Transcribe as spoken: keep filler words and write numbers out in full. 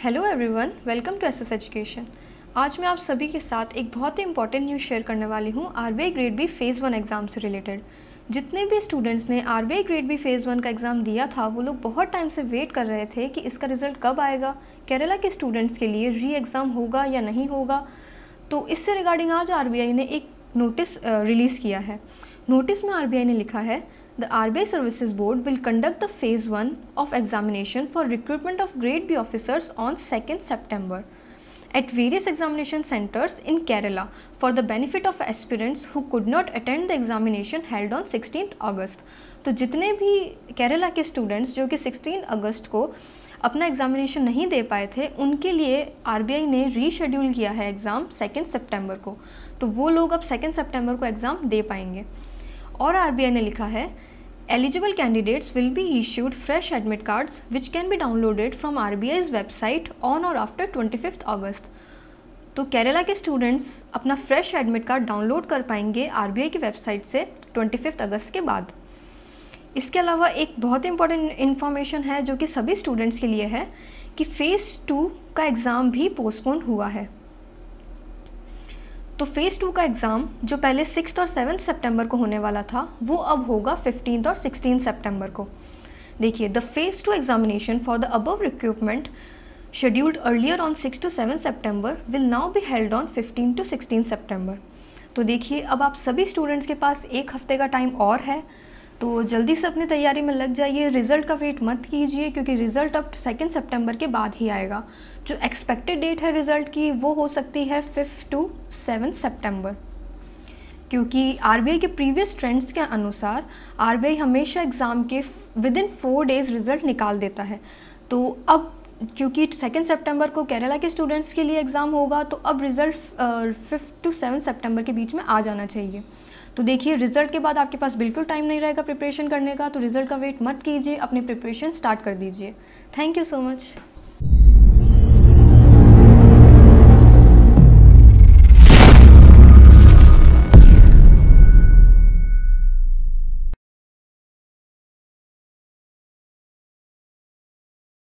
Hello everyone, welcome to SS education. आज मैं आप सभी के साथ एक बहुत ही इंपॉर्टेंट न्यूज़ शेयर करने वाली हूँ RBI grade B phase one exam से रिलेटेड। जितने भी स्टूडेंट्स ने RBI grade B phase one का एग्ज़ाम दिया था वो लोग बहुत टाइम से वेट कर रहे थे कि इसका रिज़ल्ट कब आएगा, केरला के स्टूडेंट्स के लिए री एग्ज़ाम होगा या नहीं होगा। तो इससे रिगार्डिंग आज आरबीआई ने एक नोटिस रिलीज़ किया है। नोटिस में आरबीआई ने लिखा है, The R B I Services Board will conduct the Phase one of examination for recruitment of Grade B officers on second September at various examination centers in Kerala for the benefit of aspirants who could not attend the examination held on sixteenth August। तो जितने भी केरला के students जो कि सोलह अगस्त को अपना examination नहीं दे पाए थे उनके लिए आरबीआई ने रीशेड्यूल किया है एग्ज़ाम सेकेंड सितंबर को। तो वो लोग अब सेकेंड सितंबर को एग्ज़ाम दे पाएंगे। और आरबीआई ने लिखा है, eligible candidates will be issued fresh admit cards which can be downloaded from RBI's website on और आफ्टर ट्वेंटी फिफ्थ अगस्त। तो केरला के स्टूडेंट्स अपना फ्रेश एडमिट कार्ड डाउनलोड कर पाएंगे आरबीआई की वेबसाइट से ट्वेंटी फिफ्थ अगस्त के बाद। इसके अलावा एक बहुत इंपॉर्टेंट इन्फॉर्मेशन है जो कि सभी स्टूडेंट्स के लिए है कि फ़ेज़ टू का एग्ज़ाम भी पोस्टपोन हुआ है। तो फेज़ टू का एग्ज़ाम जो पहले सिक्स्थ और सेवन्थ सितंबर को होने वाला था वो अब होगा फिफ्टींथ और सिक्सटीन सितंबर को। देखिए, the phase two examination for the above recruitment scheduled earlier on six to seven September will now be held on fifteen to sixteen September. तो देखिए, अब आप सभी स्टूडेंट्स के पास एक हफ्ते का टाइम और है, तो जल्दी से अपनी तैयारी में लग जाइए। रिज़ल्ट का वेट मत कीजिए क्योंकि रिज़ल्ट अब सेकेंड सितंबर के बाद ही आएगा। जो एक्सपेक्टेड डेट है रिज़ल्ट की वो हो सकती है फिफ्थ टू सेवन्थ सितंबर, क्योंकि आरबीआई के प्रीवियस ट्रेंड्स के अनुसार आरबीआई हमेशा एग्ज़ाम के within four days result निकाल देता है। तो अब क्योंकि सेकेंड सितंबर को केरला के स्टूडेंट्स के लिए एग्ज़ाम होगा तो अब रिज़ल्ट फिफ्थ टू सेवन्थ सितंबर के बीच में आ जाना चाहिए। तो देखिए, रिज़ल्ट के बाद आपके पास बिल्कुल टाइम नहीं रहेगा प्रिपरेशन करने का, तो रिज़ल्ट का वेट मत कीजिए, अपने प्रिपरेशन स्टार्ट कर दीजिए। Thank you so much.